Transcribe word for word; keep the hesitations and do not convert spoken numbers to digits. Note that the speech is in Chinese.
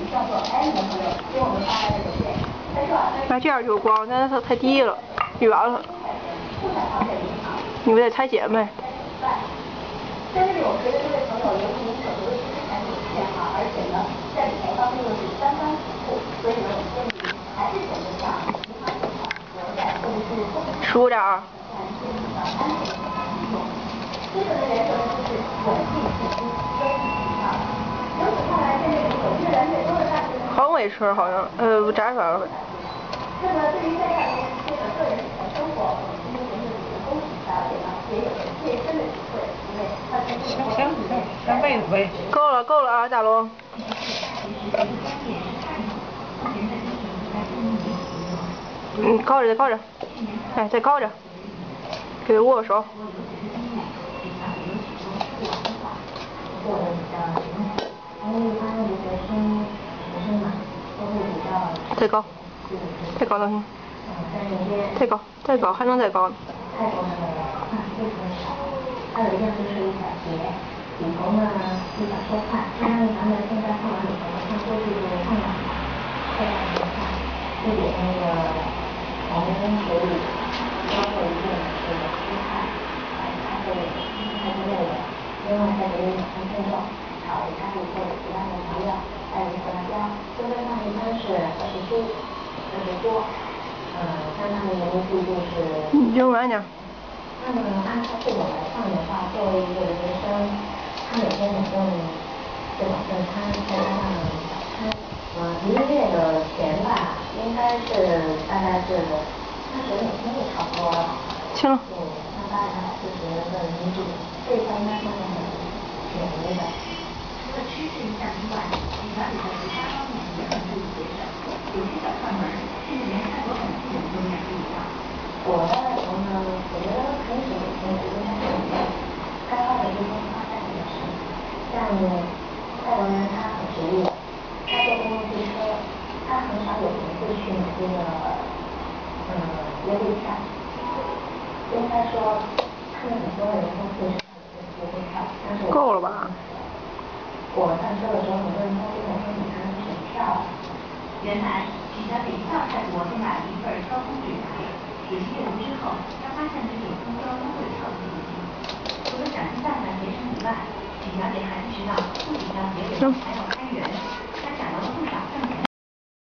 那这样就光，但是它太低了，远了。你们得裁剪呗。在这里，我觉得这位朋友，由于您所读的知识产品有限哈，而且呢，在理财方面又是三番五复，所以呢，我建议您还是选择像银行存款、国债或者是共同。数点啊。基本的原则呢就是稳定现金，收益平常。由此看来，现在有越来越多的大学生。横尾车好像，呃，摘出来了。那么对于在下面这个个人理财生活，我们今天节目里的恭喜小姐呢，也有了切身的体会，因为她曾经有过一年三辈子呗。够了够了啊，大龙。嗯，高着再高着，哎，再高着，给他握个手。再高，再高能行？再高，再高，还能再高呢。还有一件就是一小节，里头呢比较收快，当然咱们现在看完里头看过去就看了，再看一看，这里那个从手里包括一定的这个蔬菜，啊，它会它是肉的，另外再给你两分钟肉，炒一下以后有其他的调料，还有一个辣椒，这个上一般是二十出，二十多，嗯，相当于人民币就是。你用软点。那么按照这种来看的话，作为一个留学生，他每天总共这种正餐再加上早餐，呃，一个月的钱吧，应该是大概是三十美金就差不多了。行了。对，那大概四十个人民币，这一块应该算是很便宜的。除了吃这一项之外，你了解的其他方面也很注意节省，有些小窍门，甚至连看多本书都要注意到。我的来说呢，我觉得平时每天其实还是有该花的地方花在也是，像外国人他很实力，他坐公共汽车，他很少有人会去买这个嗯优惠票，应该说他们很多人都会上这个优惠票，但是够了吧？我上车的时候，很多人都跟我说你还能选票。原来几家北上泰国都买了一份高风水牌。仔细阅读之后，他发现这有公交优惠票的信息。除了想尽办法节省以外，许小姐还意识到不仅要节省，还要开源。